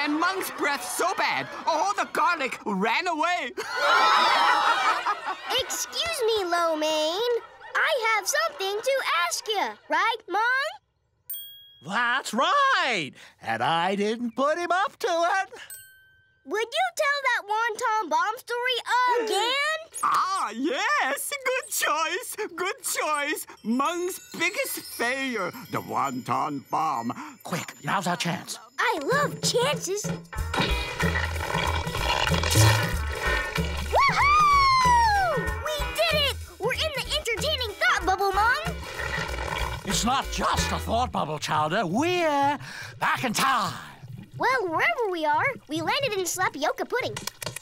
and Mung's breath so bad, all the garlic ran away. Excuse me, Lo Mein. I have something to ask you. Right, Mung? That's right. And I didn't put him up to it. Would you tell that wonton bomb story again? Ah, yes. Good choice. Good choice. Mung's biggest failure, the wonton bomb. Quick, now's our chance. I love chances. Woohoo! We did it! We're in the entertaining thought bubble, Mung. It's not just a thought bubble, Chowder. We're back in time. Well, wherever we are, we landed in Slapioca pudding.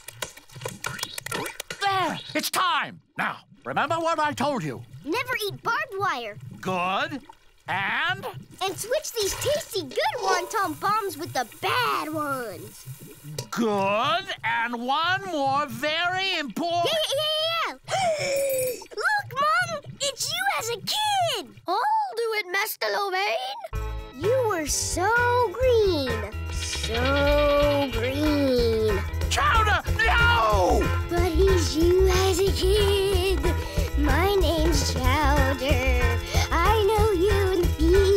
There! It's time! Now, remember what I told you. Never eat barbed wire. Good. And switch these tasty good wonton bombs with the bad ones. good. And one more very important... Yeah. Look, Mung! It's you as a kid! I'll do it, Master Lo Mein. You were so green. So green. Chowder, no! But he's you as a kid. My name's Chowder. I know you in the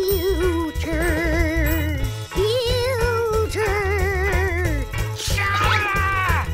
future. Future. Chowder!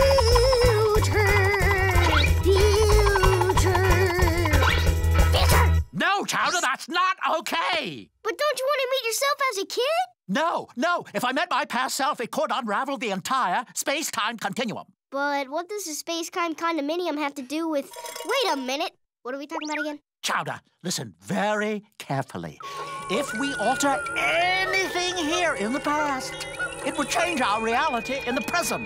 Future. No, Chowder, that's not okay. But don't you want to meet yourself as a kid? No. If I met my past self, it could unravel the entire space-time continuum. But what does the space-time condominium have to do with... Wait a minute. What are we talking about again? Chowder, listen very carefully. If we alter anything here in the past, it would change our reality in the present.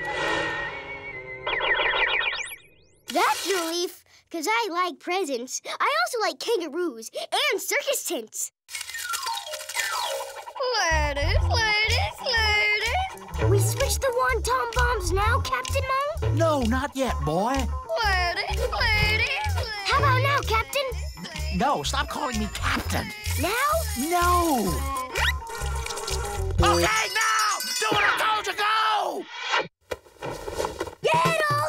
That's a relief, because I like presents. I also like kangaroos and circus tents. Ladies. We switch the wonton bombs now, Captain Mung? No, not yet, boy. Ladies. How about now, Captain? No, stop calling me Captain. Now? No. Okay, now! Do what I told you, go! Ladle.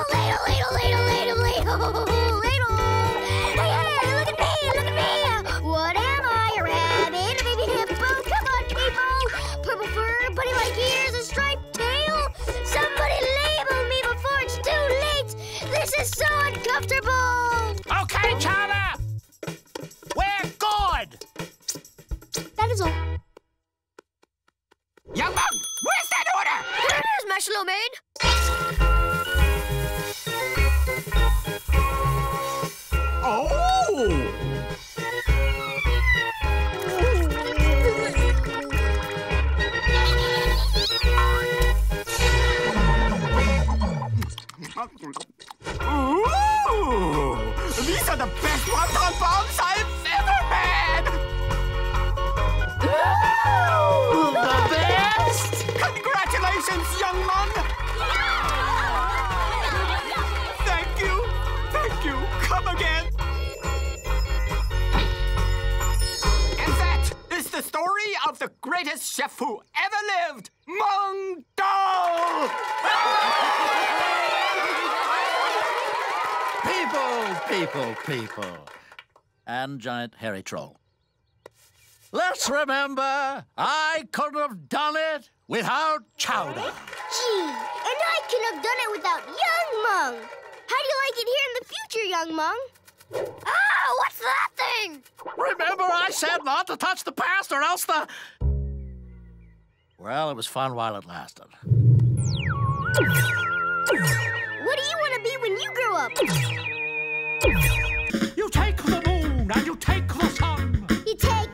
Hey, look at me. What am I, a rabbit, a baby hippo? Come on, people. Purple fur, bunny-like ears, a striped tail. Somebody label me before it's too late. This is so uncomfortable. Okay, Chowder. We're good. That is all. Young Mung, where's that order? Here it is, Master Lo Mein. Oh! Ooh! These are the best wonton bombs I've ever had! Ooh, the best! Congratulations, young Mung! Thank you. Come again. And that is the story of the greatest chef who ever lived, Mung Daal! People. And giant hairy troll. Let's remember, I couldn't have done it without Chowder. Gee, and I couldn't have done it without young Mung. How do you like it here in the future, young Mung? Oh, what's that thing? Remember I said not to touch the past or else the... Well, it was fun while it lasted. What do you want to be when you grow up? You take the moon and you take the sun. You take